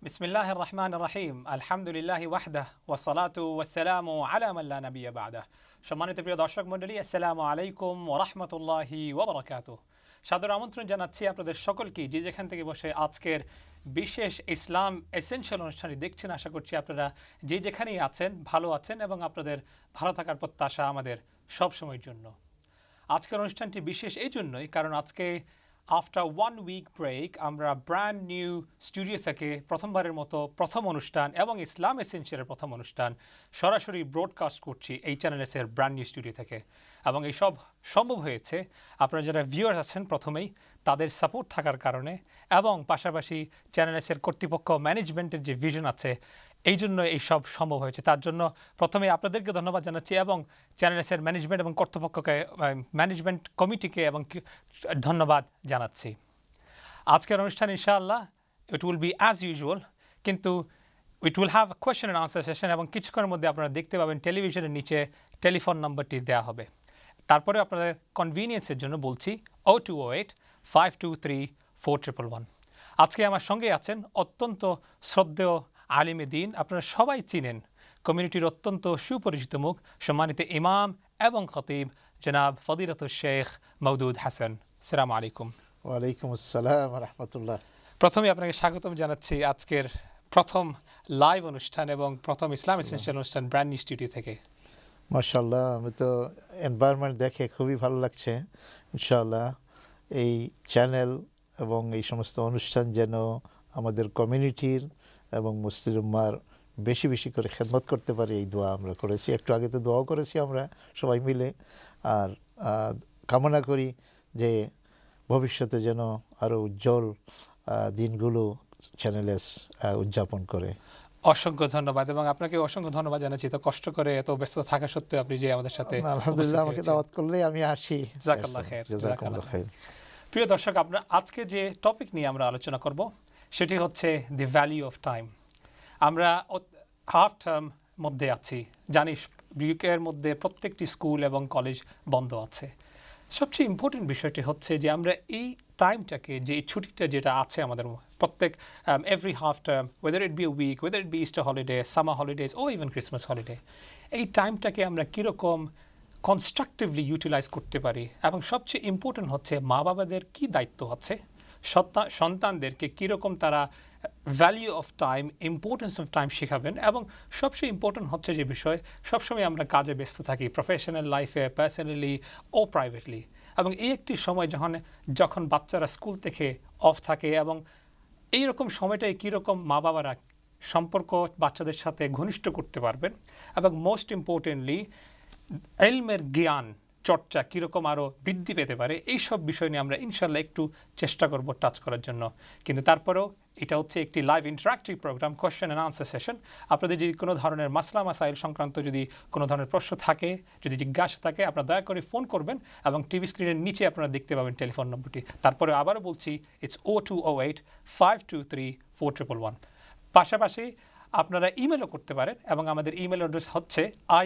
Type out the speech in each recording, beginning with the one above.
বিসমিল্লাহির রহমানির রহিম আলহামদুলিল্লাহি ওয়াহদাহ ওয়াসসালাতু ওয়াসসালামু আলা মান লা নাবিয়্যা বা'দাহ। সম্মানিত প্রিয় দর্শক মণ্ডলী, আসসালামু আলাইকুম ওয়া রাহমাতুল্লাহি ওয়া বারাকাতুহু। সাদর আমন্ত্রণ জানাচ্ছি আপনাদের সকলকে, যে যেখান থেকে বসে আজকের বিশেষ ইসলাম এসেনশিয়াল অনুষ্ঠানটি দেখছেন। আশা করছি আপনারা যে যেখানেই আছেন ভালো আছেন এবং আপনাদের ভালো থাকার প্রত্যাশা আমাদের সব সময়ের জন্য। আজকের অনুষ্ঠানটি বিশেষ এই জন্যই কারণ আজকে আফটার 1 উইক ব্রেক আমরা ব্র্যান্ড নিউ স্টুডিও থেকে প্রথমবারের মতো প্রথম অনুষ্ঠান এবং ইসলাম এসেনশিয়ালের প্রথম অনুষ্ঠান সরাসরি ব্রডকাস্ট করছি এই চ্যানেলের ব্র্যান্ড নিউ স্টুডিও থেকে। এবং এইসব সম্ভব হয়েছে আপনারা যারা ভিউয়ার্স আছেন প্রথমেই তাদের সাপোর্ট থাকার কারণে, এবং পাশাপাশি চ্যানেলের কর্তৃপক্ষ ম্যানেজমেন্টের যে ভিশন আছে এই জন্য এইসব সম্ভব হয়েছে। তার জন্য প্রথমে আপনাদেরকে ধন্যবাদ জানাচ্ছি এবং চ্যানেলের ম্যানেজমেন্ট এবং কর্তৃপক্ষকে, ম্যানেজমেন্ট কমিটিকে এবং ধন্যবাদ জানাচ্ছি। আজকের অনুষ্ঠান ইনশাআল্লাহ it will be as usual, কিন্তু it will have question and answer session এবং কিছুক্ষণের মধ্যে আপনারা দেখতে পাবেন টেলিভিশনের নিচে টেলিফোন নম্বরটি দেওয়া হবে। তারপরে আপনাদের কনভিনিয়েন্সের জন্য বলছি 0208-523-4111। আজকে আমার সঙ্গে আছেন অত্যন্ত শ্রদ্ধেয় আলিমে দ্বীন, আপনারা সবাই চিনেন, কমিউনিটির অত্যন্ত সুপরিচিত মুখ, সম্মানিত ইমাম এবং খতিব জনাব ফদিলাতুল শেখ মওদুদ হাসান। আসসালামু আলাইকুম। ওয়ালাইকুম আসসালাম ওয়া রাহমাতুল্লাহ। প্রথমে আপনাকে স্বাগতম জানাচ্ছি আজকের প্রথম লাইভ অনুষ্ঠান এবং প্রথম ইসলাম এসেনশিয়াল অনুষ্ঠান ব্র্যান্ড নিউ স্টুডিও থেকে। মাশাআল্লাহ, আমি তো এনভায়রনমেন্ট দেখে খুবই ভালো লাগছে। ইনশাআল্লাহ এই চ্যানেল এবং এই সমস্ত অনুষ্ঠান যেন আমাদের কমিউনিটির এবং মুসলিম উম্মাহর বেশি বেশি করে খেদমত করতে পারে, এই দোয়া আমরা করেছি। একটু আগে তো দোয়াও করেছি আমরা সবাই মিলে, আর কামনা করি যে ভবিষ্যতে যেন আরও উজ্জ্বল দিনগুলো চ্যানেলে উদযাপন করে। অসংখ্য ধন্যবাদ এবং আপনাকে অসংখ্য ধন্যবাদ জানাচ্ছি তো কষ্ট করে এত ব্যস্ত থাকা সত্ত্বেও আপনি যে আমাদের সাথে। আলহামদুলিল্লাহ, আমাকে দাওয়াত করলেই আমি আসি। জাযাকাল্লাহ খাইর। জাযাকাল্লাহ খাইর। প্রিয় দর্শক, আপনার আজকে যে টপিক নিয়ে আমরা আলোচনা করব সেটি হচ্ছে দি ভ্যালিউ অফ টাইম। আমরা হাফ টার্ম মধ্যে আছি, জানি ইউকের মধ্যে প্রত্যেকটি স্কুল এবং কলেজ বন্ধ আছে। সবচেয়ে ইম্পর্টেন্ট বিষয়টি হচ্ছে যে আমরা এই টাইমটাকে, যে ছুটিটা যেটা আছে আমাদের প্রত্যেক every half term, whether it be week, whether it be Easter holiday, summer holidays ও ইভেন ক্রিসমাস হলিডে, এই টাইমটাকে আমরা কীরকম কনস্ট্রাকটিভলি ইউটিলাইজ করতে পারি, এবং সবচেয়ে ইম্পর্টেন্ট হচ্ছে মা বাবাদের কী দায়িত্ব আছে, সন্তানদেরকে কীরকম তারা value of time, importance of time শেখাবেন। এবং সবচেয়ে ইম্পর্টেন্ট হচ্ছে যে বিষয়, সবসময় আমরা কাজে ব্যস্ত থাকি, প্রফেশনাল লাইফে, পার্সোনালি ও প্রাইভেটলি, এবং এই একটি সময় যখন বাচ্চারা স্কুল থেকে অফ থাকে, এবং এইরকম সময়টায় কীরকম মা বাবারা সম্পর্ক বাচ্চাদের সাথে ঘনিষ্ঠ করতে পারবেন, এবং মোস্ট ইম্পর্টেন্টলি ইলমের জ্ঞান চর্চা কীরকম আরও বৃদ্ধি পেতে পারে, এই সব বিষয় নিয়ে আমরা ইনশাল্লাহ একটু চেষ্টা করব টাচ করার জন্য। কিন্তু তারপরেও এটা হচ্ছে একটি live interactive programme, question and answer session. আপনাদের যদি কোনো ধরনের মাসলা মাসাইল সংক্রান্ত যদি কোনো ধরনের প্রশ্ন থাকে, যদি জিজ্ঞাসা থাকে, আপনারা দয়া করে ফোন করবেন এবং টিভি স্ক্রিনের নিচে আপনারা দেখতে পাবেন টেলিফোন নম্বরটি। তারপরে আবারও বলছি, ইটস 0208-523-4111। পাশাপাশি আপনারা ইমেলও করতে পারেন এবং আমাদের ইমেল অ্যাড্রেস হচ্ছে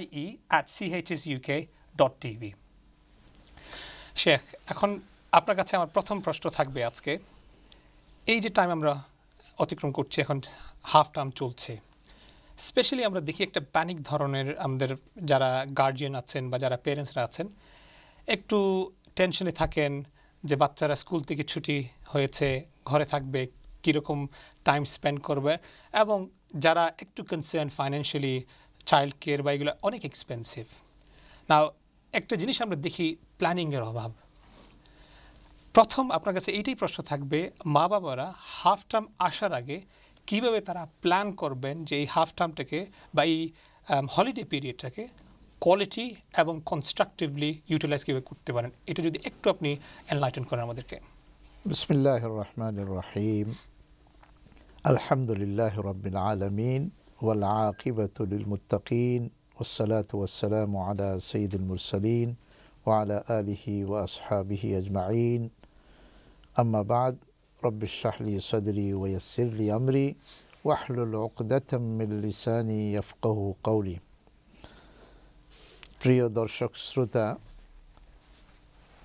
ie@chsuk.tv। শেখ, এখন আপনার কাছে আমার প্রথম প্রশ্ন থাকবে আজকে, এই যে টাইম আমরা অতিক্রম করছি, এখন হাফ টার্ম চলছে, স্পেশালি আমরা দেখি একটা প্যানিক ধরনের, আমাদের যারা গার্জিয়ান আছেন বা যারা পেরেন্টসরা আছেন একটু টেনশনে থাকেন যে বাচ্চারা স্কুল থেকে ছুটি হয়েছে, ঘরে থাকবে, কীরকম টাইম স্পেন্ড করবে, এবং যারা একটু কনসার্ন ফাইন্যান্সিয়ালি, চাইল্ড কেয়ার বা এগুলো অনেক এক্সপেন্সিভ। নাও একটা জিনিস আমরা দেখি, প্ল্যানিংয়ের অভাব। প্রথম আপনার কাছে এইটাই প্রশ্ন থাকবে, মা বাবারা হাফ টার্ম আসার আগে কীভাবে তারা প্ল্যান করবেন যে এই হাফ টার্মটাকে বা এই হলিডে পিরিয়ডটাকে কোয়ালিটি এবং কনস্ট্রাকটিভলি ইউটিলাইজ কীভাবে করতে পারেন, এটা যদি একটু আপনি এনলাইটেন করেন আমাদেরকে। বিসমিল্লাহির রহমানির রহিম। আলহামদুলিল্লাহি রাব্বিল আলামিন ওয়াল আকিবাতু লিল মুত্তাকিন ওয়াসসালাতু ওয়াসসালামু আলা সাইয়্যিদিল মুরসালিন ওয়া আলা আলিহি ওয়া আসহাবিহি আজমাইন। আম্মা বা'দ, রব্বি ইশরাহ লি সাদরি ওয়া ইয়াসসির লি আমরি ওয়াহলুল উকদাতাম মিন লিসানি ইয়াফকাহু কওলি। প্রিয় দর্শক শ্রোতা,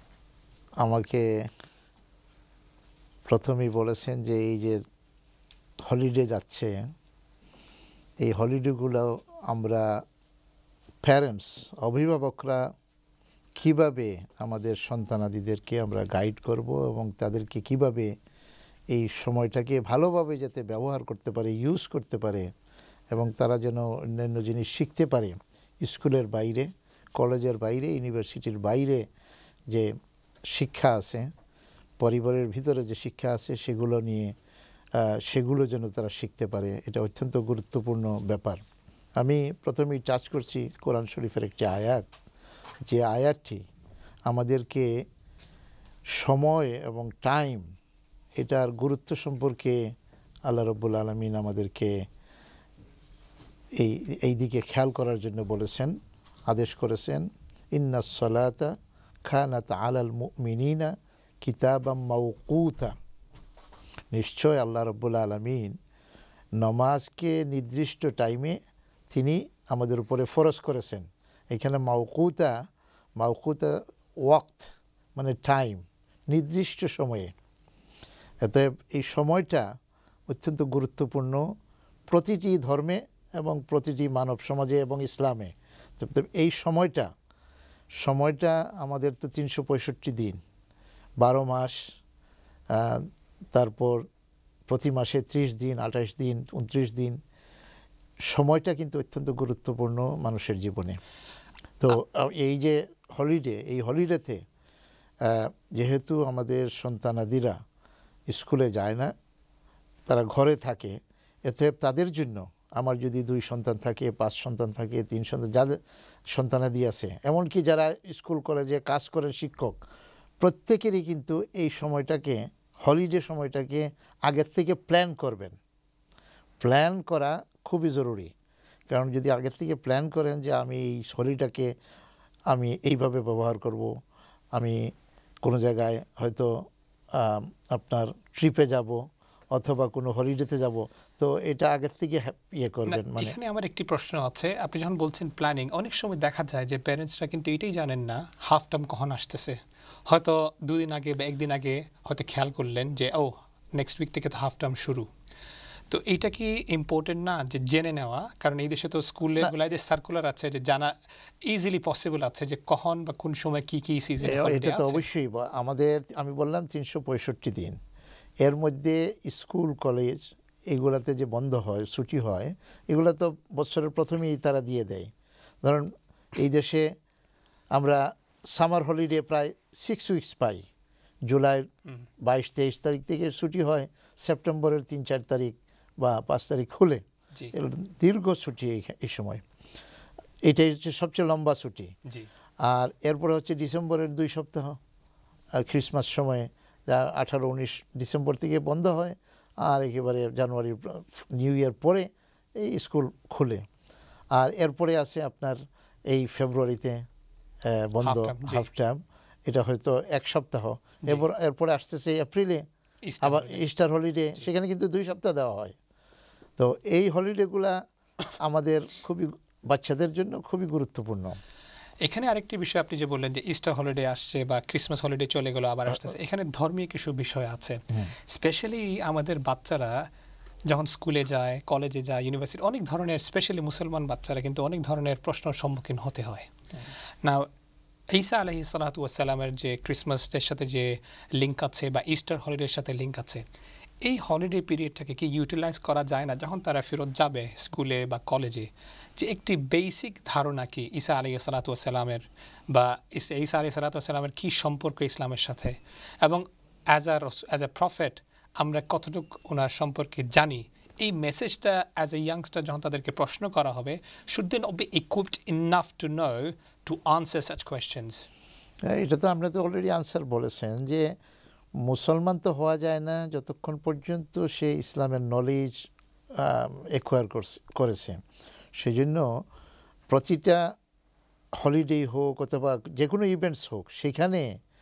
আমাকে প্রথমেই বলেছেন যে এই যে হলিডে যাচ্ছে, এই হলিডেগুলো আমরা প্যারেন্টস, অভিভাবকরা কিভাবে আমাদের সন্তানাদিদেরকে আমরা গাইড করব এবং তাদেরকে কিভাবে এই সময়টাকে ভালোভাবে যাতে ব্যবহার করতে পারে, ইউজ করতে পারে এবং তারা যেন অন্যান্য জিনিস শিখতে পারে স্কুলের বাইরে, কলেজের বাইরে, ইউনিভার্সিটির বাইরে যে শিক্ষা আছে, পরিবারের ভিতরে যে শিক্ষা আছে সেগুলো নিয়ে সেগুলো যেন তারা শিখতে পারে, এটা অত্যন্ত গুরুত্বপূর্ণ ব্যাপার। আমি প্রথমেই টাচ করছি কোরআন শরীফের একটি আয়াত, যে আয়াতটি আমাদেরকে সময় এবং টাইম এটার গুরুত্ব সম্পর্কে আল্লাহ রাব্বুল আলামিন আমাদেরকে এই দিকে খেয়াল করার জন্য বলেছেন, আদেশ করেছেন, ইন্নাস সালাতা খানাত আলাল মুমিনিনা কিতাবাম মাওকুতা। নিশ্চয় আল্লাহ রাব্বুল আলামিন নামাজকে নির্দিষ্ট টাইমে তিনি আমাদের উপরে ফরজ করেছেন। এখানে মাওকুতা ওয়াক্ত মানে টাইম, নির্দিষ্ট সময়ে। অতএব এই সময়টা অত্যন্ত গুরুত্বপূর্ণ প্রতিটি ধর্মে এবং প্রতিটি মানব সমাজে এবং ইসলামে। তো এই সময়টা আমাদের তো 365 দিন, 12 মাস, তারপর প্রতি মাসে 30 দিন, 28 দিন, 29 দিন। সময়টা কিন্তু অত্যন্ত গুরুত্বপূর্ণ মানুষের জীবনে। তো এই যে হলিডে, এই হলিডেতে যেহেতু আমাদের সন্তানাদিরা স্কুলে যায় না, তারা ঘরে থাকে, এতে তাদের জন্য আমার যদি 2 সন্তান থাকে, 5 সন্তান থাকে, 3 সন্তান, যাদের সন্তানাদি আছে, এমনকি যারা স্কুল কলেজে কাজ করেন শিক্ষক, প্রত্যেকেরই কিন্তু এই সময়টাকে, হলিডে সময়টাকে আগের থেকে প্ল্যান করবেন। প্ল্যান করা খুবই জরুরি, কারণ যদি আগের থেকে প্ল্যান করেন যে আমি এই হলিডেটাকে আমি এইভাবে ব্যবহার করব, আমি কোনো জায়গায় হয়তো আপনার ট্রিপে যাব অথবা কোনো হলিডেতে যাব, তো এটা আগের থেকে করবেন। মানে এখানে আমার একটি প্রশ্ন আছে, আপনি যখন বলছেন প্ল্যানিং, অনেক সময় দেখা যায় যে প্যারেন্টসরা কিন্তু এটাই জানেন না হাফ টার্ম কখন আসতেছে। হয়তো 2 দিন আগে বা 1 দিন আগে হয়তো খেয়াল করলেন যে নেক্সট উইক থেকে তো হাফ টার্ম শুরু। তো এইটা কি ইম্পর্টেন্ট না যে জেনে নেওয়া? কারণ এই দেশে তো স্কুলগুলোয় যে সার্কুলার আছে, যে জানা ইজিলি পসিবল আছে যে কখন বা কোন সময় কি সিজন হলিডে আছে। এটা তো অবশ্যই আমাদের, আমি বললাম 365 দিন, এর মধ্যে স্কুল কলেজ এগুলাতে যে বন্ধ হয়, ছুটি হয়, এগুলো তো বছরের প্রথমেই তারা দিয়ে দেয়। ধরুন এই দেশে আমরা সামার হলিডে প্রায় 6 উইকস পাই। জুলাইয়ের 22-23 তারিখ থেকে ছুটি হয়, সেপ্টেম্বরের 3-4 তারিখ বা 5 তারিখ খুলে। দীর্ঘ ছুটি এই সময়, এটাই হচ্ছে সবচেয়ে লম্বা ছুটি। আর এরপরে হচ্ছে ডিসেম্বরের 2 সপ্তাহ, আর ক্রিসমাস সময়ে যা 18-19 ডিসেম্বর থেকে বন্ধ হয়, আর একেবারে জানুয়ারি নিউ ইয়ার পরে এই স্কুল খুলে। আর এরপরে আছে আপনার এই ফেব্রুয়ারিতে বন্ধ, হাফ টার্ম, এটা হয়তো 1 সপ্তাহ। এরপরে আসতেছে এপ্রিলে আবার ইস্টার হলিডে, সেখানে কিন্তু 2 সপ্তাহ দেওয়া হয়। তো এই হলিডেগুলা আমাদের খুবই, বাচ্চাদের জন্য খুবই গুরুত্বপূর্ণ। এখানে আরেকটি বিষয় আপনি যে বললেন যে ইস্টার হলিডে আসছে বা ক্রিসমাস হলিডে চলে গেল আবার আসতেছে, এখানে ধর্মীয় কিছু বিষয় আছে। স্পেশালি আমাদের বাচ্চারা যখন স্কুলে যায়, কলেজে যায়, ইউনিভার্সিটি, অনেক ধরনের, স্পেশালি মুসলমান বাচ্চারা কিন্তু অনেক ধরনের প্রশ্নের সম্মুখীন হতে হয়। না, ঈসা আলাইহিস সালাতু ওয়াস সালামের যে ক্রিসমাসের সাথে যে লিঙ্ক আছে বা ইস্টার হলিডের সাথে লিঙ্ক আছে, এই হলিডে পিরিয়ডটাকে কি ইউটিলাইজ করা যায় না যখন তারা ফেরত যাবে স্কুলে বা কলেজে, যে একটি বেসিক ধারণা কি ঈসা আলাইহিস সালাতু ওয়াস সালামের বা ঈসা আলাইহিস সালাতু ওয়াস সালামের কী সম্পর্ক ইসলামের সাথে, এবং অ্যাজ এ প্রফেট আমরা কতটুকু ওনার সম্পর্কে জানি, এই মেসেজটা অ্যাজ এ ইয়াংস্টার যখন তাদেরকে প্রশ্ন করা হবে, should they not be equipped enough to know to answer such questions? এটা তো আমরা তো অলরেডি আনসার বলেছেন যে মুসলমান তো হওয়া যায় না যতক্ষণ পর্যন্ত সে ইসলামের নলেজ অ্যাকোয়ার করেছে। সেই জন্য প্রতিটা হলিডে হোক অথবা যে কোনো ইভেন্টস হোক, সেখানে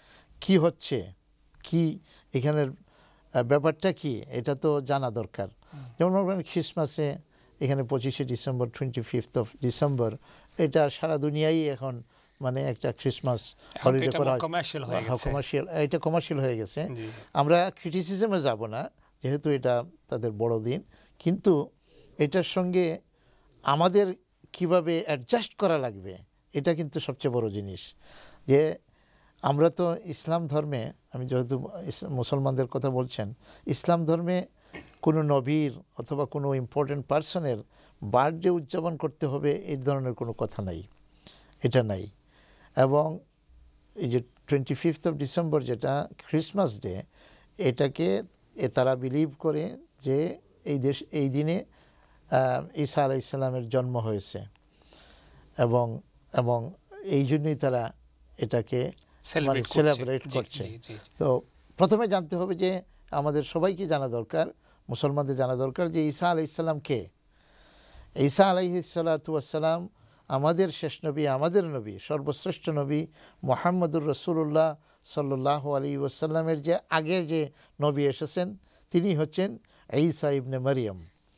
কি হচ্ছে, কি এখানের ব্যাপারটা কি, এটা তো জানা দরকার। যেমন ক্রিসমাসে এখানে 25শে ডিসেম্বর, 25th of ডিসেম্বর, এটা সারা দুনিয়ায় এখন মানে একটা ক্রিসমাস হলিডে করা হয়, কমার্শিয়াল, এটা কমার্শিয়াল হয়ে গেছে। আমরা ক্রিটিসিজমে যাব না, যেহেতু এটা তাদের বড় দিন, কিন্তু এটার সঙ্গে আমাদের কিভাবে অ্যাডজাস্ট করা লাগবে এটা কিন্তু সবচেয়ে বড় জিনিস। যে আমরা তো ইসলাম ধর্মে, আমি যেহেতু মুসলমানদের কথা বলছেন, ইসলাম ধর্মে কোনো নবীর অথবা কোনো ইম্পর্টেন্ট পার্সনের বার্থডে উদযাপন করতে হবে এই ধরনের কোনো কথা নাই, এটা নাই। এবং এই যে 25th of December যেটা ক্রিসমাস ডে, এটাকে তারা বিলিভ করে যে এই দিনে ঈসা আলাইহিস সালামের জন্ম হয়েছে, এবং এবং এই জন্যই তারা এটাকে সেলিব্রেট করছে। তো প্রথমে জানতে হবে যে আমাদের সবাইকে জানা দরকার, মুসলমানদের জানা দরকার যে ঈসা আলাইহিস সালাম কে। ঈসা আলাইহিস সালাতু ওয়াস সালাম আমাদের শেষ নবী, আমাদের নবী, সর্বশ্রেষ্ঠ নবী মুহাম্মদুর রাসূলুল্লাহ সাল্লাল্লাহু আলাইহি ওয়াসাল্লামের যে আগের যে নবী এসেছেন তিনি হচ্ছেন ঈসা ইবনে মারিয়াম।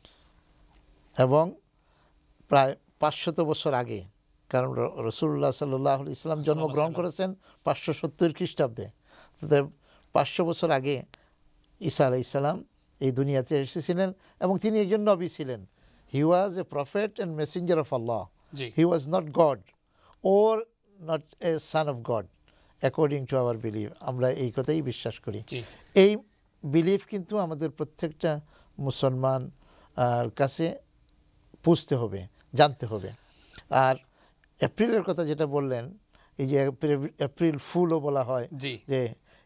এবং প্রায় 500 বছর আগে, কারণ রাসূলুল্লাহ সাল্লাল্লাহু আলাইহি ওয়াসাল্লাম জন্মগ্রহণ করেছেন 570 খ্রিস্টাব্দে, তাতে 500 বছর আগে ঈসা আলাইহিস সালাম এই দুনিয়াতে এসেছিলেন এবং তিনি একজন নবী ছিলেন। He was a prophet and messenger of Allah. He was not God or not a son of God according to our belief. আমরা এই কথাই বিশ্বাস করি। এই বিলিফ কিন্তু আমাদের প্রত্যেকটা মুসলমান কাছে বুঝতে হবে, জানতে হবে। আর এপ্রিলের কথা যেটা বললেন, এই যে এপ্রিল ফুলও বলা হয়, যে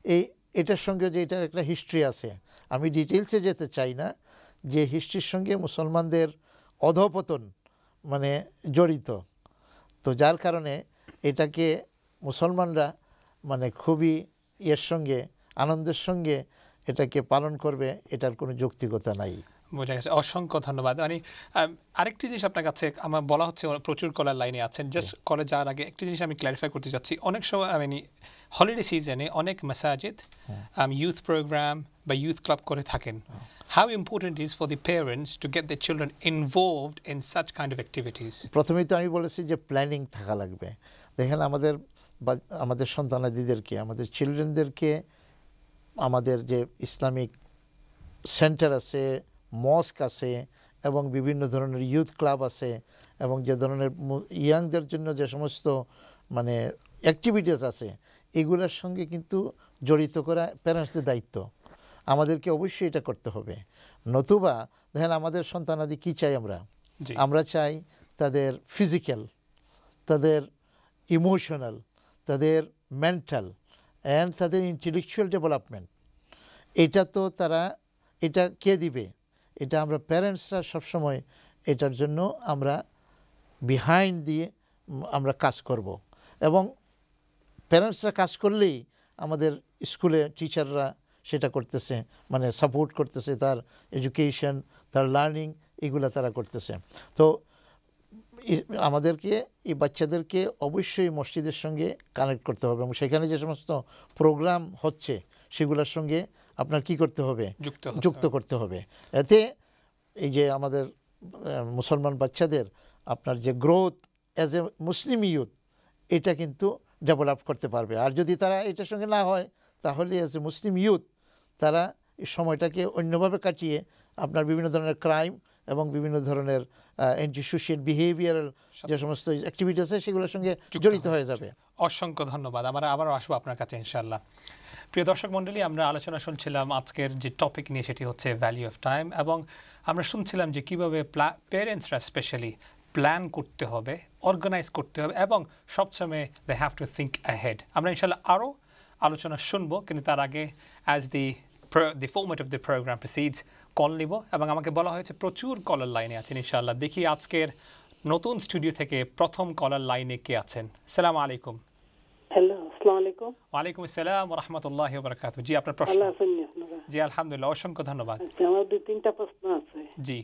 এটার সঙ্গে যে এটার একটা হিস্ট্রি আছে, আমি ডিটেলসে যেতে চাই না, যে হিস্ট্রির সঙ্গে মুসলমানদের অধঃপতন মানে জড়িত। তো যার কারণে এটাকে মুসলমানরা মানে খুবই এর সঙ্গে আনন্দের সঙ্গে এটাকে পালন করবে, এটার কোনো যৌক্তিকতা নাই। বোঝা গেছে, অসংখ্য ধন্যবাদ। মানে আরেকটি জিনিস আপনার কাছে আমার বলা হচ্ছে প্রচুর কলার লাইনে আছেন, জাস্ট কলে যাওয়ার আগে একটি জিনিস আমি ক্ল্যারিফাই করতে চাচ্ছি। অনেক সময় মানে হলিডে সিজনে অনেক মাসাজিদ ইউথ প্রোগ্রাম বা ইউথ ক্লাব করে থাকেন। How important is for the parents to get their children involved in such kind of activities? প্রথমেই তো আমি বলেছি যে প্ল্যানিং থাকা লাগবে। দেখেন আমাদের সন্তানাদিদেরকে, আমাদের চিলড্রেনদেরকে আমাদের যে ইসলামিক সেন্টার আছে, মস্ক আছে এবং বিভিন্ন ধরনের ইউথ ক্লাব আছে, এবং যে ধরনের ইয়াংদের জন্য যে সমস্ত মানে অ্যাক্টিভিটিস আছে, এগুলোর সঙ্গে কিন্তু জড়িত করা প্যারেন্টসদের দায়িত্ব। আমাদেরকে অবশ্যই এটা করতে হবে। নতুবা দেখেন আমাদের সন্তানাদি কী চাই, আমরা চাই তাদের ফিজিক্যাল, তাদের ইমোশনাল, তাদের মেন্টাল অ্যান্ড তাদের ইন্টেলেকচুয়াল ডেভেলপমেন্ট। এটা তো তারা, এটা কে দিবে? এটা আমরা প্যারেন্টসরা সবসময় এটার জন্য আমরা বিহাইন্ড দিয়ে আমরা কাজ করব। এবং প্যারেন্টসরা কাজ করলেই আমাদের স্কুলে টিচাররা সেটা করতেছে, মানে সাপোর্ট করতেছে, তার এডুকেশন, তার লার্নিং, এগুলো তারা করতেছে। তো আমাদেরকে এই বাচ্চাদেরকে অবশ্যই মসজিদের সঙ্গে কানেক্ট করতে হবে, এবং সেখানে যে সমস্ত প্রোগ্রাম হচ্ছে সেগুলোর সঙ্গে আপনার কি করতে হবে? যুক্ত করতে হবে। এতে এই যে আমাদের মুসলমান বাচ্চাদের আপনার যে growth as a Muslim youth, এটা কিন্তু ডেভেলপ করতে পারবে। আর যদি তারা এটার সঙ্গে না হয়, তাহলে অ্যাজ এ মুসলিম ইউথ তারা এই সময়টাকে অন্যভাবে কাটিয়ে আপনার বিভিন্ন ধরনের ক্রাইম এবং বিভিন্ন ধরনের অ্যান্টি সোশিয়াল বিহেভিয়ারাল যে সমস্ত অ্যাক্টিভিটি আছে সেগুলোর সঙ্গে জড়িত হয়ে যাবে। অসংখ্য ধন্যবাদ। আমরা আবারও আসবো আপনার কাছে ইনশাআল্লাহ। প্রিয় দর্শক মণ্ডলী, আমরা আলোচনা শুনছিলাম আজকের যে টপিক নিয়ে, সেটি হচ্ছে ভ্যালু অফ টাইম, এবং আমরা শুনছিলাম যে কীভাবে প্যারেন্টসরা স্পেশালি প্ল্যান করতে হবে, অর্গানাইজ করতে হবে, এবং সবসময় they have to think ahead. আমরা ইনশাআল্লাহ আরও আলোচনা শুনবো, কিন্তু তার আগে as the format of the programme proceeds, call নিব। এবং আমাকে বলা হয়েছে প্রচুর কলার লাইনে আছেন। ইনশাআল্লাহ দেখি আজকের নতুন স্টুডিও থেকে প্রথম কলার লাইনে কে আছেন। আসসালামু আলাইকুম। হ্যালো, আসসালামু আলাইকুম। ওয়ালাইকুম আসসালাম ওয়া রাহমাতুল্লাহি ওয়া বারাকাতুহু। জি, আপনার প্রশ্ন। আল্লাহ হাফেজ আপনারা। জি আলহামদুলিল্লাহ, অসংখ্য ধন্যবাদ। আমার দুই তিনটা প্রশ্ন আছে। জি,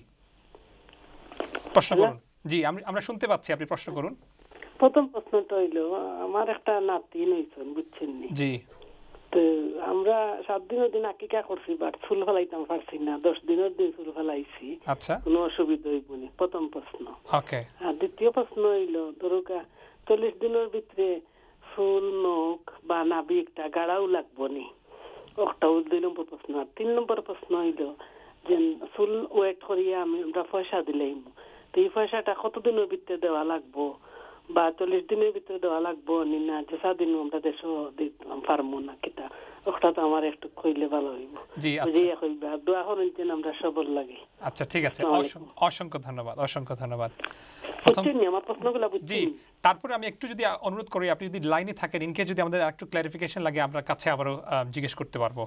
প্রশ্ন করুন। জি, আমরা শুনতে পাচ্ছি, আপনি প্রশ্ন করুন। প্রথম প্রশ্নটা হইল, আমার একটা নাতিন হইছেন, বুঝছেন নি? জি। তো আমরা 7 দিনের দিন আকিকা করছি, বাট চুল ফেলাইতাম পারছি না। 10 দিনের দিন চুল ফেলাইছি। আচ্ছা, কোনো অসুবিধা হইব না? প্রথম প্রশ্ন। ওকে। আর দ্বিতীয় প্রশ্ন হইল, ধরুকা 40 দিনের ভিতরে ফুল, নখ বা নাভি একটা গাড়াও লাগবো নি, একটা 2 নম্বর প্রশ্ন। আর 3 নম্বর প্রশ্ন হইল যে চুল ওয়েট করিয়া আমরা পয়সা দিলাম, তো এই পয়সাটা কতদিনের ভিতরে দেওয়া লাগবো, বা 40 দিনের ভিতরে দেওয়া লাগবো না যে 7 দিন আমরা দেশে পারবো না কিটা, ওটা তো আমার একটু কইলে ভালো হইব। জি বুঝিয়া কইবা, দোয়া করেন যেন আমরা সবল লাগে। আচ্ছা ঠিক আছে, অসংখ্য ধন্যবাদ, অসংখ্য ধন্যবাদ। আমার প্রশ্নগুলো জি, তারপরে আমি একটু যদি অনুরোধ করি, আপনি যদি লাইনে থাকেন, ইনকে যদি আমাদের একটু ক্লারিফিকেশন লাগে আপনার কাছে আবারও জিজ্ঞেস করতে পারবো।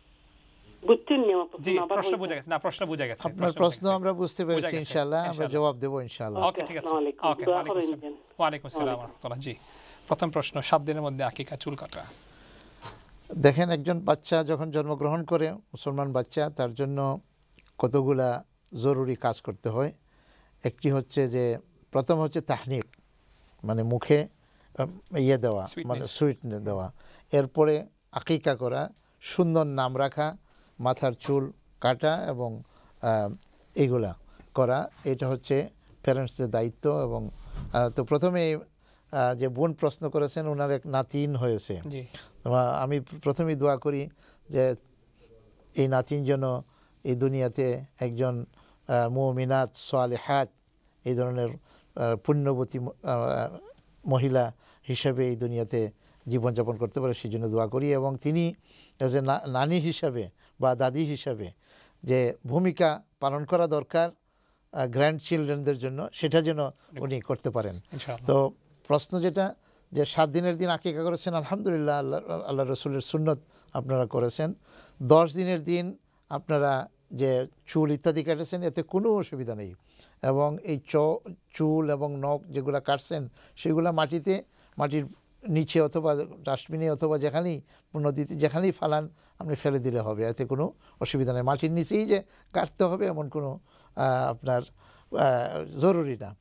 জি, প্রশ্ন বুঝা গেছে? না, প্রশ্ন বুঝা গেছে। আপনার প্রশ্ন আমরা বুঝতে পেরেছি, ইনশাআল্লাহ আমরা জবাব দেব ইনশাআল্লাহ। ওকে, ঠিক আছে। ওকে, ওয়ালাইকুম আসসালাম ওয়া রাহমাতুল্লাহ। জি, প্রথম প্রশ্ন, 7 দিনের মধ্যে আকিকা চুল কাটা। দেখেন, একজন বাচ্চা যখন জন্মগ্রহণ করে, মুসলমান বাচ্চা, তার জন্য কতগুলা জরুরি কাজ করতে হয়। একটি হচ্ছে যে প্রথম হচ্ছে তাহনিক, মানে মুখে ইয়ে দেওয়া, মানে সুইটনেস দেওয়া। এরপরে আকিকা করা, সুন্দর নাম রাখা, মাথার চুল কাটা এবং এইগুলা করা, এটা হচ্ছে প্যারেন্টসদের দায়িত্ব। এবং তো প্রথমে যে বোন প্রশ্ন করেছেন, ওনার এক নাতিন হয়েছে। আমি প্রথমেই দোয়া করি যে এই নাতিন যেন এই দুনিয়াতে একজন মুমিনাত সালেহাত, এই ধরনের পুণ্যবতী মহিলা হিসেবে এই দুনিয়াতে জীবনযাপন করতে পারে, সেই জন্য দোয়া করি। এবং তিনি এজ এ নানি হিসাবে বা দাদি হিসাবে যে ভূমিকা পালন করা দরকার গ্র্যান্ড চিলড্রেনদের জন্য, সেটা যেন উনি করতে পারেন। তো প্রশ্ন যেটা, যে 7 দিনের দিন আকিকা করেছেন, আলহামদুলিল্লাহ, আল্লাহ রসুলের সুন্নত আপনারা করেছেন। 10 দিনের দিন আপনারা যে চুল ইত্যাদি কাটেছেন, এতে কোনো অসুবিধা নেই। এবং এই চুল এবং নখ যেগুলো কাটছেন, সেগুলো মাটির নিচে অথবা ডাস্টবিনে অথবা যেখানেই নদীতে যেখানেই ফালান, আপনি ফেলে দিলে হবে, এতে কোনো অসুবিধা নেই। মাটির নিচেই যে কাটতে হবে এমন কোনো আপনার জরুরি না।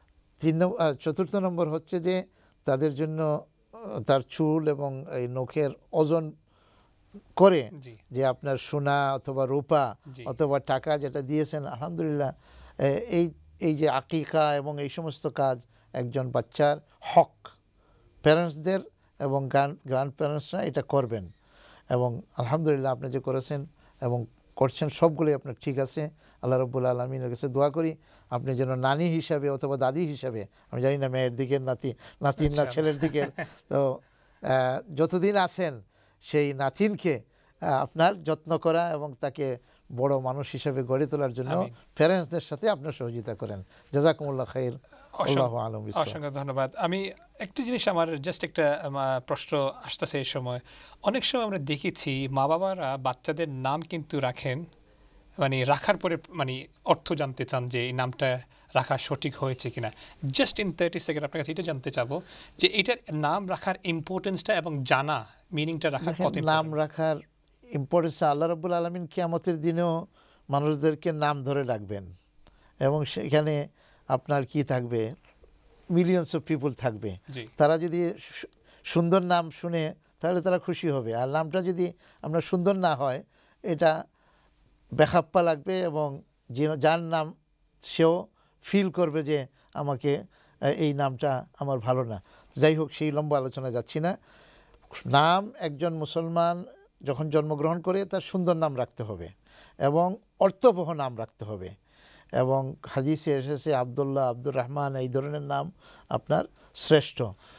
চতুর্থ নম্বর হচ্ছে যে তাদের জন্য তার চুল এবং এই নখের ওজন করে, যে আপনার সোনা অথবা রূপা অথবা টাকা যেটা দিয়েছেন, আলহামদুলিল্লাহ, এই যে আকিকা এবং এই সমস্ত কাজ একজন বাচ্চার হক, প্যারেন্টসদের এবং গ্র্যান্ড প্যারেন্টসরা এটা করবেন। এবং আলহামদুলিল্লাহ আপনি যে করেছেন এবং করছেন, সবগুলোই আপনার ঠিক আছে। আল্লাহ রাব্বুল আলামিনের কাছে দোয়া করি আপনি যেন নানি হিসাবে অথবা দাদি হিসাবে, আমি জানি না মেয়ের দিকের নাতিন না ছেলের দিকের, তো যতদিন আছেন সেই নাতিনকে আপনার যত্ন করা এবং তাকে বড় মানুষ হিসেবে গড়ে তোলার জন্য প্যারেন্টসদের সাথে আপনার সহযোগিতা করেন। জাযাকুমুল্লাহ খাইর। অসংখ্য ধন্যবাদ। আমি একটা জিনিস, আমার জাস্ট একটা প্রশ্ন আসতেছে এই সময়, অনেক সময় আমরা দেখেছি মা বাবারা বাচ্চাদের নাম কিন্তু রাখেন, মানে রাখার পরে মানে অর্থ জানতে চান যে এই নামটা রাখা সঠিক হয়েছে কিনা। জাস্ট ইন 30 সেকেন্ড আপনার কাছে এটা জানতে চাবো যে এটার নাম রাখার ইম্পর্টেন্সটা এবং জানা মিনিংটা রাখার কত নাম রাখার ইম্পর্টেন্স। আল্লাহ রাব্বুল আলামিন কিয়ামতের দিনেও মানুষদেরকে নাম ধরে ডাকবেন এবং সেখানে আপনার কি থাকবে, মিলিয়নস অফ পিপল থাকবে। তারা যদি সুন্দর নাম শুনে তাহলে তারা খুশি হবে, আর নামটা যদি আপনার সুন্দর না হয়, এটা বেখাপ্পা লাগবে এবং যার নাম সেও ফিল করবে যে আমাকে এই নামটা আমার ভালো না। যাই হোক, সেই লম্বা আলোচনা যাচ্ছি না। নাম একজন মুসলমান যখন জন্মগ্রহণ করে তার সুন্দর নাম রাখতে হবে এবং অর্থবহ নাম রাখতে হবে। এবং হাদিসে এসেছে আবদুল্লাহ, আব্দুর রহমান, এই ধরনের নাম আপনার শ্রেষ্ঠ।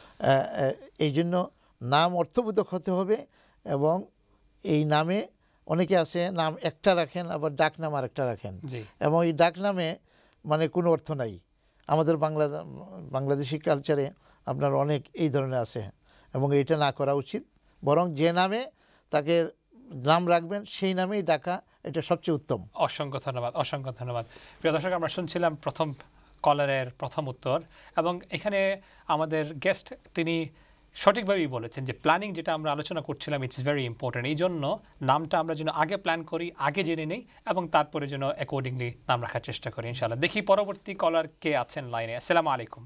এই জন্য নাম অর্থবোধক হতে হবে। এবং এই নামে অনেকে আছে নাম একটা রাখেন, আবার ডাক নাম আর একটা রাখেন, এবং এই ডাক নামে মানে কোনো অর্থ নাই। আমাদের বাংলাদেশি কালচারে আপনার অনেক এই ধরনের আছে, এবং এইটা না করা উচিত। বরং যে নামে তাকে নাম রাখবেন সেই নামেই ডাকা, এটা সবচেয়ে উত্তম। অসংখ্য ধন্যবাদ, অসংখ্য ধন্যবাদ। প্রিয় দর্শক, আমরা শুনছিলাম প্রথম কলারের প্রথম উত্তর, এবং এখানে আমাদের গেস্ট তিনি সঠিকভাবেই বলেছেন যে প্ল্যানিং যেটা আমরা আলোচনা করছিলাম, ইটস ভেরি ইম্পর্টেন্ট। এই জন্য নামটা আমরা যেন আগে প্ল্যান করি, আগে জেনে নেই, এবং তারপরে যেন অ্যাকর্ডিংলি নাম রাখার চেষ্টা করি ইনশাআল্লাহ। দেখি পরবর্তী কলার কে আছেন লাইনে। আসসালামু আলাইকুম।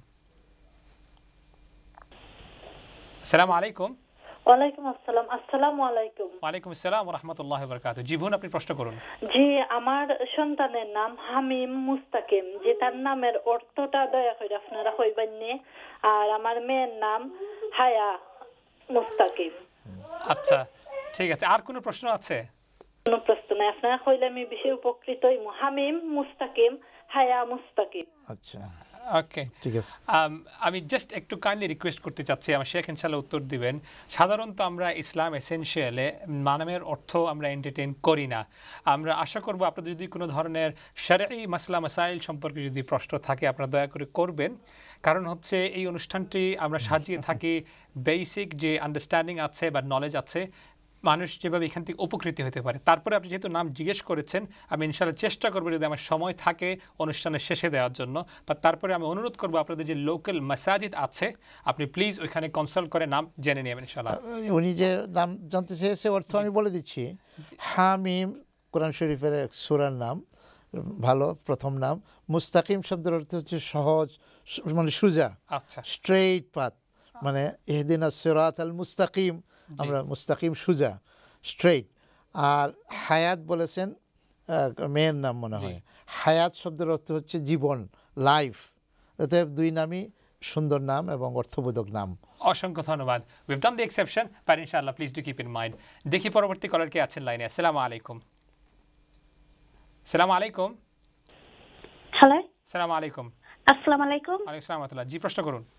আসসালামু আলাইকুম। ওয়ালাইকুম আসসালাম। আসসালামু আলাইকুম। ওয়ালাইকুম আসসালাম ওয়া রাহমাতুল্লাহি ওয়া বারাকাতুহু। জি বোন, আপনি প্রশ্ন করুন। জি, আমার সন্তানের নাম হামিম মুস্তাকিম, যে তার নামের অর্থটা দয়া করে আপনারা কইবেন নে। আর আমার মেয়ের নাম হায়া মুস্তাকিম। আচ্ছা, ঠিক আছে, আর কোনো প্রশ্ন আছে? কোনো প্রশ্ন নাই, আপনারা কইলে আমি বেশি উপকৃত হই। হামিম মুস্তাকিম হায়া মুস্তাকিম। আচ্ছা ওকে, ঠিক আছে। আমি জাস্ট একটু কাইন্ডলি রিকোয়েস্ট করতে চাচ্ছি, আমার শেখ ইনশাল্লাহ উত্তর দিবেন। সাধারণত আমরা ইসলাম এসেনশিয়ালে নামের অর্থ আমরা এন্টারটেইন করি না। আমরা আশা করব আপনাদের যদি কোনো ধরনের শরঈ মাসলা মাসাইল সম্পর্কে যদি প্রশ্ন থাকে আপনারা দয়া করে করবেন। কারণ হচ্ছে এই অনুষ্ঠানটি আমরা সাজিয়ে থাকি বেসিক যে আন্ডারস্ট্যান্ডিং আছে বা নলেজ আছে, মানুষ যেভাবে এখান থেকে উপকৃত হতে পারে। তারপরে আপনি যেহেতু নাম জিজ্ঞেস করেছেন, আমি ইনশাআল্লাহ চেষ্টা করবো যদি আমার সময় থাকে অনুষ্ঠানের শেষে দেওয়ার জন্য। বা তারপরে আমি অনুরোধ করবো আপনাদের যে লোকাল মাসাজিদ আছে আপনি প্লিজ ওইখানে কনসাল্ট করে নাম জেনে নেবেন ইনশাআল্লাহ। উনি যে নাম জানতে চেয়েছে অর্থ আমি বলে দিচ্ছি। হামিম কোরআন শরীফের এক সূরার নাম, ভালো প্রথম নাম। মুস্তাকিম শব্দের অর্থ হচ্ছে সহজ, মানে সোজা, আচ্ছা, স্ট্রেইট পাথ, মানে ইহদিনাস সিরাতাল মুস্তাকিম, আমরা মুস্তাকিম সোজা স্ট্রেইট। আর হায়াত বলেছেন মেয়ের নাম মনে হয়। হায়াত শব্দের অর্থ হচ্ছে জীবন, লাইফ। অতএব দুই নামই সুন্দর নাম এবং অর্থবোধক নাম। অসংখ্য ধন্যবাদ। We've done the exception, but ইনশাআল্লাহ please do keep in mind. দেখি পরবর্তী কলার কে আছেন লাইনে। আসসালামু আলাইকুম। আসসালামু আলাইকুম। হ্যালো, আসসালামু আলাইকুম। আসসালামু আলাইকুম। ওয়ালাইকুম আসসালাম ওয়া রাহমাতুল্লাহ। জি, প্রশ্ন করুন।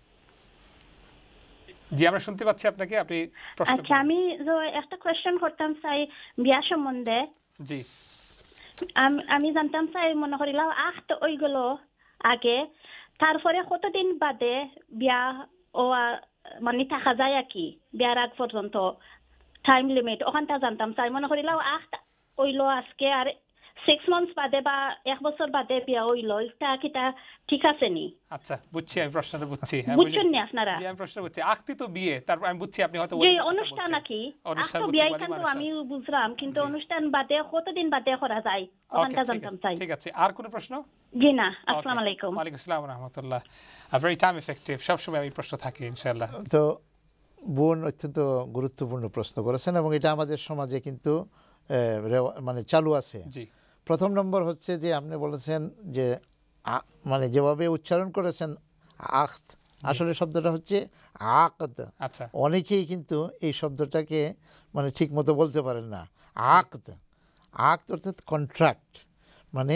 জি, আমরা শুনতে পাচ্ছি আপনাকে, আপনি প্রশ্ন আচ্ছা, করুন। আমি একটা কোয়েশ্চেন করতাম চাই বিয়া সম্বন্ধে। জি, আমি জানতাম চাই, মনে করিলাম ওইগুলো আগে, তারপরে কতদিন বাদে বিয়া ও মানে থাকা যায় আর কি, বিয়ার আগ পর্যন্ত টাইম লিমিট ওখানটা জানতাম চাই। মনে করিলাম ওইলো আজকে আর 6 মান্থস বাদে বা 1 বছর বাদে বিয়া হইলো, এটা কিটা ঠিক আছে নি? আচ্ছা, বুঝছি, আমি প্রশ্নটা বুঝছি। বুঝছেন নি আপনারা? জি, আমি প্রশ্ন বুঝছি। আকতি তো বিয়ে, তারপর আমি বুঝছি আপনি হয়তো যে অনুষ্ঠান নাকি অনুষ্ঠান বিয়া কিন্তু আমি বুঝলাম, কিন্তু অনুষ্ঠান বাদে কতদিন বাদে করা যায় ওখানটা জানতাম চাই। ঠিক আছে, আর কোনো প্রশ্ন? জি না। আসসালামু আলাইকুম। ওয়ালাইকুম আসসালাম ওয়া রাহমাতুল্লাহ। ভেরি টাইম এফেক্টিভ, সবসময় এই প্রশ্ন থাকে ইনশাআল্লাহ। তো বোন অত্যন্ত গুরুত্বপূর্ণ প্রশ্ন করেছেন এবং এটা আমাদের সমাজে কিন্তু মানে চালু আছে। জি, প্রথম নম্বর হচ্ছে যে আপনি বলেছেন যে মানে যেভাবে উচ্চারণ করেছেন আখত, আসলে শব্দটা হচ্ছে আকদ। আচ্ছা, অনেকেই কিন্তু এই শব্দটাকে মানে ঠিক মতো বলতে পারেন না। আকদ, আকদ অর্থাৎ কন্ট্রাক্ট, মানে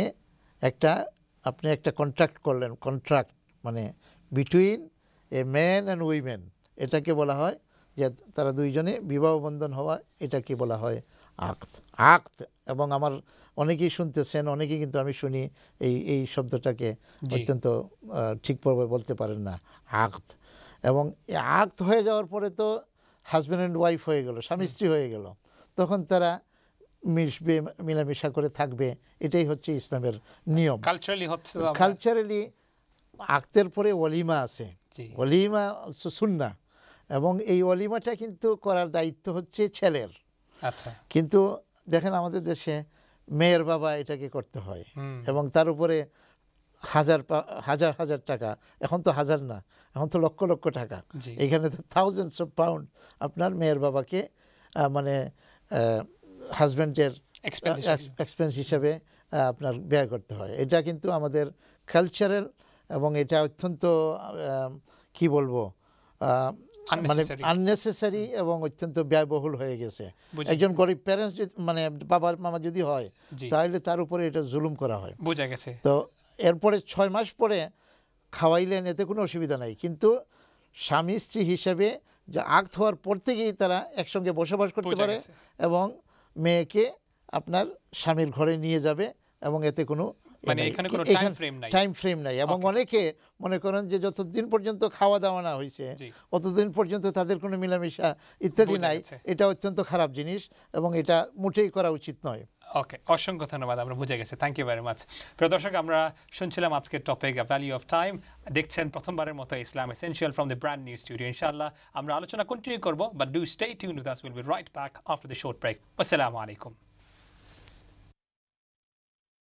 আপনি একটা কন্ট্রাক্ট করলেন। কন্ট্রাক্ট মানে between a man and women, এটাকে বলা হয় যে তারা দুইজনে বিবাহ বন্ধন হওয়া, এটাকে বলা হয় আকদ। আকদ, এবং আমার অনেকেই শুনতেছেন, অনেকেই কিন্তু আমি শুনি এই শব্দটাকে অত্যন্ত ঠিকভাবে বলতে পারেন না, আকদ। এবং আকদ হয়ে যাওয়ার পরে তো হাজব্যান্ড অ্যান্ড ওয়াইফ হয়ে গেল, স্বামী স্ত্রী হয়ে গেল, তখন তারা মিশবে, মিলামিশা করে থাকবে। এটাই হচ্ছে ইসলামের নিয়ম। কালচারালি হচ্ছে, কালচারালি আকদের পরে ওলিমা আছে, ওলিমা সুন্নাহ, এবং এই ওলিমাটা কিন্তু করার দায়িত্ব হচ্ছে ছেলের। আচ্ছা, কিন্তু দেখেন আমাদের দেশে মেয়ের বাবা এটাকে করতে হয়, এবং তার উপরে হাজার হাজার টাকা, এখন তো হাজার না, এখন তো লক্ষ লক্ষ টাকা, এখানে তো থাউজেন্ডস অফ পাউন্ড আপনার মেয়ের বাবাকে মানে হাজব্যান্ডের এক্সপেন্স হিসাবে আপনার ব্যয় করতে হয়। এটা কিন্তু আমাদের কালচারাল, এবং এটা অত্যন্ত কি বলবো মানে আননেসেসারি এবং অত্যন্ত ব্যয়বহুল হয়ে গেছে। একজন গরিব প্যারেন্টস মানে বাবার মামা যদি হয়, তাহলে তার উপরে এটা জুলুম করা হয়। বুঝা গেছে। তো এরপরে 6 মাস পরে খাওয়াইলেন, এতে কোনো অসুবিধা নাই, কিন্তু স্বামী স্ত্রী হিসেবে যে আকদ হওয়ার পর থেকেই তারা একসঙ্গে বসবাস করতে পারে, এবং মেয়েকে আপনার স্বামীর ঘরে নিয়ে যাবে, এবং এতে কোনো মানে এখানে কোনো টাইম ফ্রেম নাই। এবং অনেকে মনে করেন যে যতদিন পর্যন্ত খাওয়া দাওয়া না হয়েছে অতদিন পর্যন্ত তাদের কোনো মিলামিশা ইত্যাদি নাই। এটা অত্যন্ত খারাপ জিনিস, এবং এটা মোটেই করা উচিত নয়। ওকে, অসংখ্য ধন্যবাদ, আমরা বুঝে গেছি। Thank you very much. প্রিয় দর্শক, আমরা শুনছিলাম আজকের টপিক ভ্যালু অফ টাইম। দেখছেন প্রথমবারের মতো Islam essential from the brand new studio. ইনশাআল্লাহ আমরা আলোচনা কন্টিনিউ করব, but do stay tuned with us. Will be right back after the short break. আসসালামু আলাইকুম।